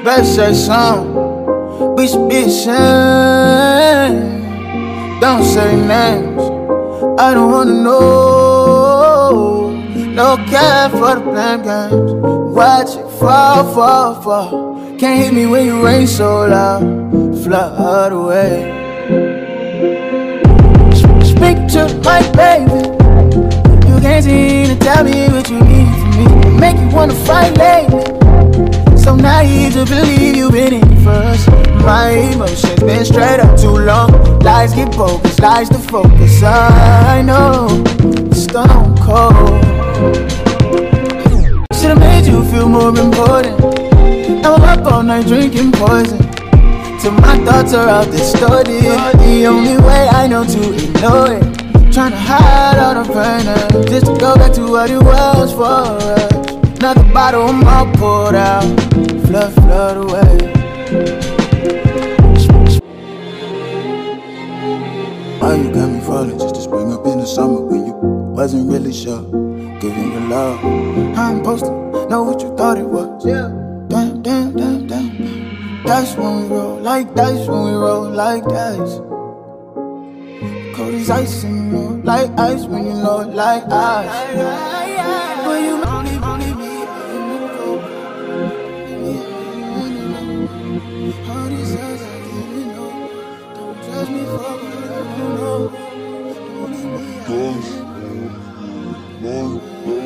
Better say something. We should be ashamed. Don't say names. I don't wanna know. No care for the blame games. Watch it fall, fall, fall. Can't hit me when you rain so loud. Flood away. Speak to my baby. You can't seem to tell me what you need from me. Make you wanna fight lately. So naive to believe you've been in first. My emotions been straight up too long. Lies get bogus, lies to focus. I know, stone cold. Should've made you feel more important. Now I'm up all night drinking poison. Till my thoughts are all distorted. The only way I know to ignore it. Trying to hide all the pain and just to go back to what it was for us. Another bottle I'm all poured out. Flood, flood away. Why you got me falling just to spring up in the summer when you wasn't really sure? Giving you love. I'm supposed to know what you thought it was. Yeah. Damn, damn, damn, damn. That's when we roll like dice, when we roll like dice. Cold as ice and you know, like ice when you know, like ice. Will you only me? All these years I didn't know. Don't judge me for what I don't know. Don't leave me.